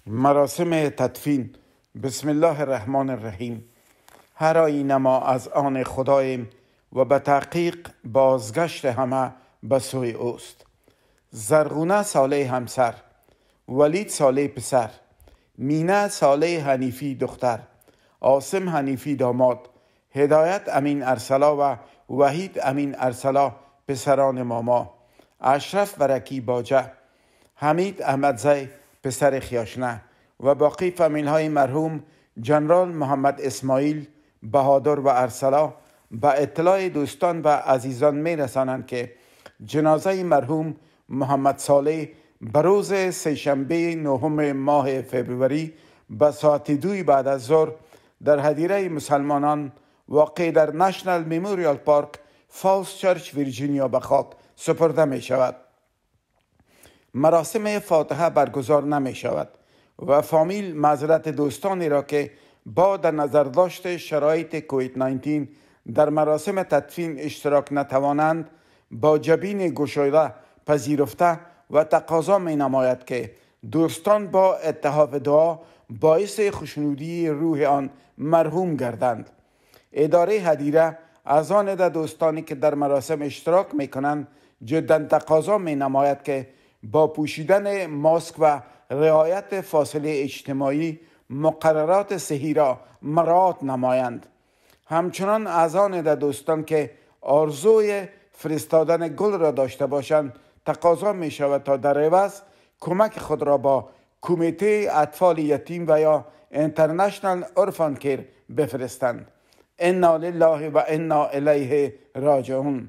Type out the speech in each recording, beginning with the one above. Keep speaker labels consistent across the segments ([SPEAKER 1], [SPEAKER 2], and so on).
[SPEAKER 1] مراسم تدفین. بسم الله الرحمن الرحیم. هر آینه ما از آن خداییم و به تحقیق بازگشت همه به سوی اوست. زرغونه صالح همسر، ولید صالح پسر، مینه صالح حنیفی دختر، عاصم حنیفی داماد، هدایت امین ارسلا و وحید امین ارسلا پسران ماما، اشرف برکی باجه، حمید احمدزی پسر خیاشنه و باقی فامیل های مرحوم جنرال محمد اسماعیل بهادر و ارسلا به اطلاع دوستان و عزیزان می رسانند که جنازه مرحوم محمد صالح به روز سه‌شنبه 9 ماه فوریه به ساعت 2 بعد از ظهر در هدیره مسلمانان واقع در نشنل مموریال پارک، فالز چرچ، ویرجینیا به خاک سپرده می شود. مراسم فاتحه برگزار نمی شود و فامیل معذرت دوستانی را که با در نظر داشت شرایط کووید 19 در مراسم تدفین اشتراک نتوانند با جبین گشایده پذیرفته و تقاضا می نماید که دوستان با اتحاف دعا باعث خوشنودی روح آن مرحوم گردند. اداره هدیره از آن دوستانی که در مراسم اشتراک می کنند جدا تقاضا می نماید که با پوشیدن ماسک و رعایت فاصله اجتماعی مقررات صحی را مراعات نمایند. همچنان از آن دوستان که آرزوی فرستادن گل را داشته باشند تقاضا می شود تا در عوض کمک خود را با کمیته اطفال یتیم و یا اینترنشنل اورفان کیر بفرستند. انا لله و انا الیه راجعون.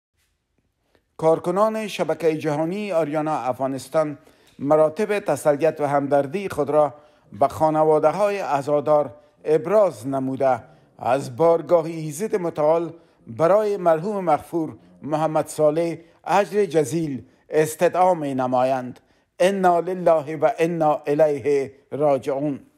[SPEAKER 1] کارکنان شبکه جهانی آریانا افغانستان مراتب تسلیت و همدردی خود را به خانواده های عزادار ابراز نموده از بارگاه ایزد متعال برای مرحوم مغفور محمد صالح اجر جزیل استدعا می نمایند. انا لله و انا الیه راجعون.